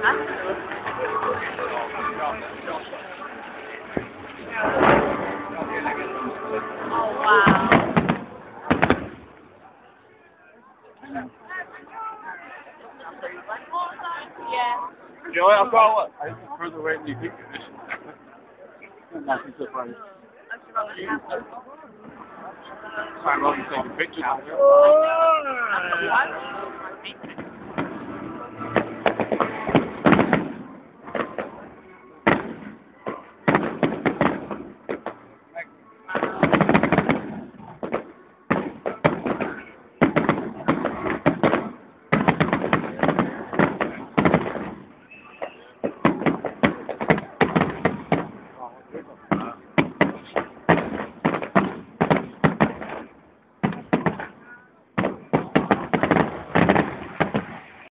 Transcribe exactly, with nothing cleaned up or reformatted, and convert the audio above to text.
Oh, wow. Yeah. Joey, I'll call what? I think it's further away than you think it is. Not too surprised. I'm over taking pictures.